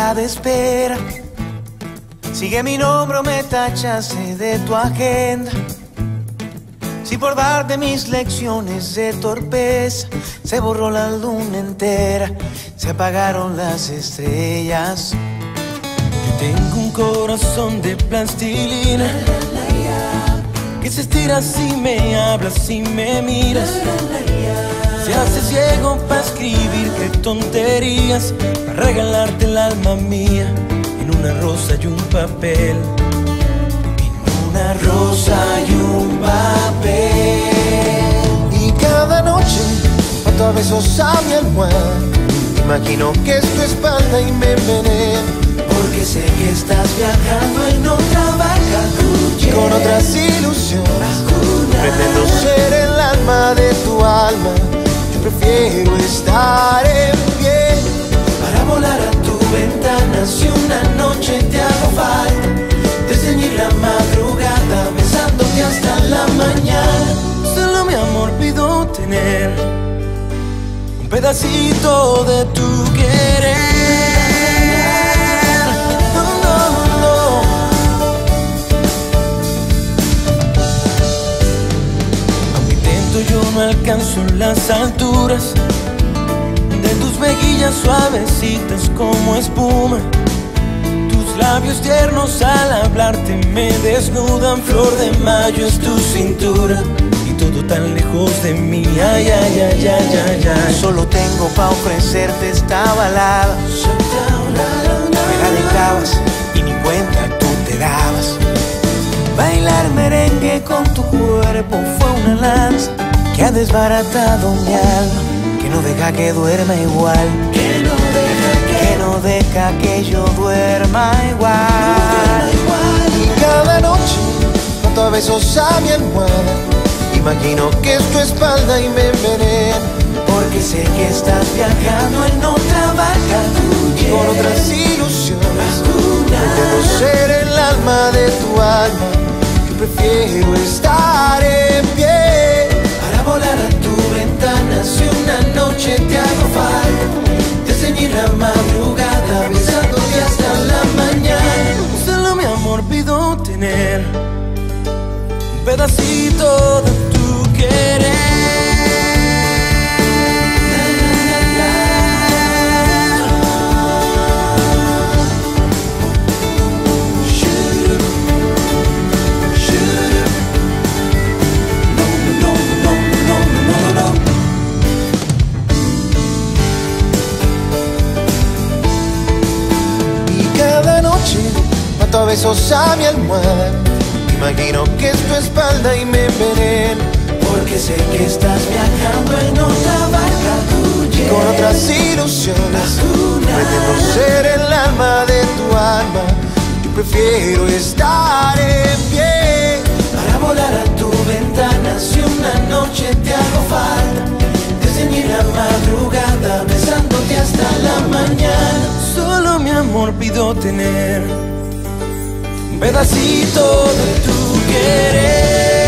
lista de espera. Sigue mi nombre o me tachaste de tu agenda. Si por darte mis lecciones de torpeza se borró la luna entera, se apagaron las estrellas. Yo tengo un corazón de plastilina que se estira si me hablas, si me miras. Se hace ciego para escribir qué tonterías, para regalarte el alma mía en una rosa y un papel. Una rosa y un papel. Y cada noche, junto a besos a mi almohada, imagino que es tu espalda y me envenena. Porque sé que estás viajando en otra barca con otras ilusiones. Pretendo ser el alma de tu alma. Yo prefiero estar en pie para volar a tu ventana. Si una noche te hago falta, desceñir la madrugada besándote hasta la mañana. Solo mi amor pido tener un pedacito de tu querer. No, no, no. Aunque intento yo no alcanzo las alturas de tus mejillas suavecitas como espuma. Labios tiernos al hablarte me desnudan. Flor de mayo es tu cintura y todo tan lejos de mí. Ay, ay, ay, ay, ay, ay. Solo tengo pa' ofrecerte esta balada. Me la dejabas y ni cuenta tú te dabas. Bailar merengue con tu cuerpo fue una lanza que ha desbaratado mi alma, que no deja que duerma igual, que no deja que yo duerma igual. Y cada noche, junto a besos a mi almohada, imagino que es tu espalda y me envenena. Porque sé que estás viajando en otra barca con otras ilusiones. Pretendo ser el alma de tu alma. Yo prefiero estar en pie para volar a tu ventana. Si una noche te hago falta, desceñir la madrugada besándote hasta la mañana. Solo mi amor pido tener un pedacito de tu querer. A besos a mi almohada, imagino que es tu espalda y me envenena. Porque sé que estás viajando en otra barca con otras ilusiones. Pretendo ser el alma de tu alma. Yo prefiero estar en pie para volar a tu ventana. Si una noche te hago falta, desceñir la madrugada besándote hasta la mañana. Solo mi amor pido tener un pedacito de tu querer.